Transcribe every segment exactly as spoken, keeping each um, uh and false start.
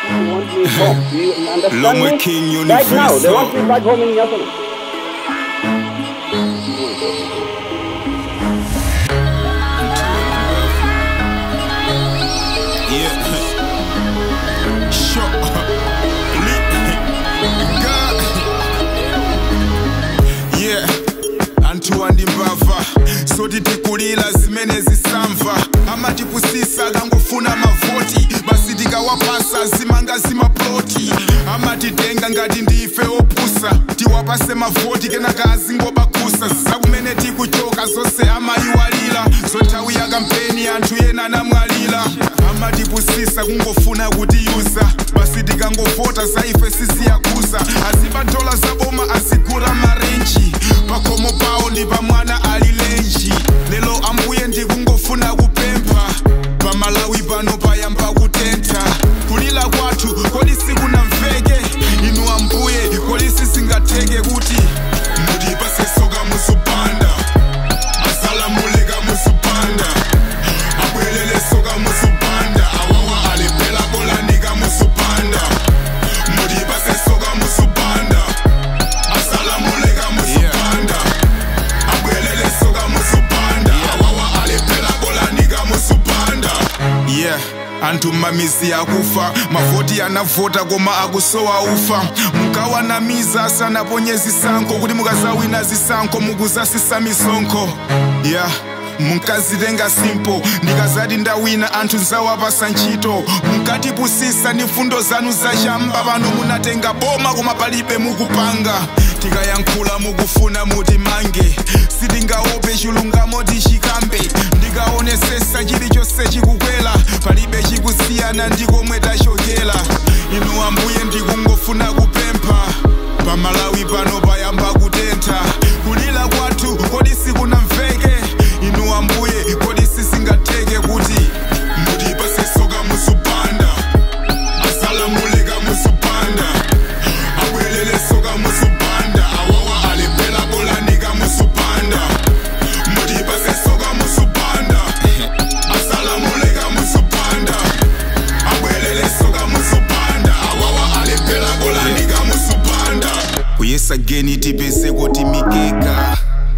They want me home. Do you understand me? King Right now, they want me back home in Yasuna. Yeah. Sure. Yeah. Antu andi mbava. So titikulila zimene zisamva. Ama tipusisa kangofuna mavoti. Basi tikawapasa zimanga zimaploti. Ama titenga ngati ndife opusa. Tiwapase mavoti kenaka azingobakusa. Zakumene tikuchoka zose ama iwalila. Zotawi ya kampeni antu yena namwalila. Ama tipusisa kungofuna kutiyuza. Basi tikangovota zaife sisi yakuza. Aziba dola zaboma azikura marenji. Pakomo pao ndi pamwana alilenji. Lelo ambuye ndikungofuna kupempha. Pamalawi pano payamba kutentha. Kulila kwathu kodi sikunamveke. Inu ambuye kodi sisingatheke kuti mutipase soka muzubanda. Asalamule kamuzubanda. Abwelele soka muzubanda. Awawa alipela kolanika muzubanda. Mutipase soka muzubanda. Asalamule kamuzubanda. Abwelele soka muzubanda. Awawa alipela kolanika muzubanda. Yeah. Antu mamizi akufa, mavoti anavota koma akusowa ufa. Mukawanamiza sana ponye zisanko, kuti mukazawina zisanko mukuzasisa misonko. Yeah. Munkazitenga simple, ndikazati ndawina anthu nzawapasa ntchito. Munkatipusisa ndi fundo zanu zachamba, pano munatenga boma koma palibe mukupanga. Tikayankhula mukufuna muti mange, sitingaope chilungamo tichikambe. Ndikaonesesa chilichonse chikukwela, palibe chikusiyana ndikomwe tachokela. Inu ambuye ndikungofuna kupempha, pamalawi pano payamba kutentha. Kulila kwathu kodi sikunamveke. Inu ambuye kodi sisingatheke kuti mutipase soka muzubanda. Asalamule kamuzubanda. Abwelele soka muzubanda. Awawa alipela kolanika muzubanda. Mutipase soka muzubanda. Asalamule kamuzubanda. Abwelele soka muzubanda. Awawa alipela kolanika muzubanda. Kuyesa geni tipese kuti mikeka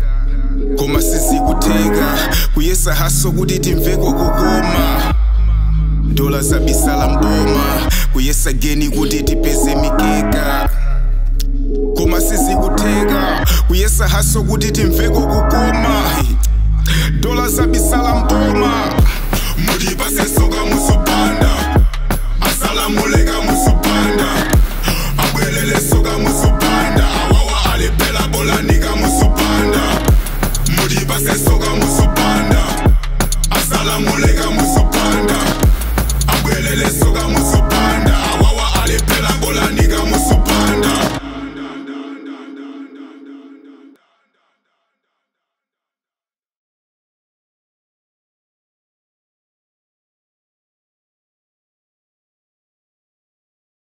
koma sisi kuteka. Kuyesa haso kuti timveko kukoma. Dola zabisala mboma. Kuyesa geni kuti tipeze mikeka koma sisi kuteka. Kuyesa haso kuti timveko kukoma. Dola zabisala mboma. Mutipase soka muzubanda. Asalamule kamuzubanda. Abwelele soka muzubanda. Awawa alipela kolanika muzubanda. Mutipase soka muzubanda. Asalamule kamuzubanda. Abwelele soka muzubanda.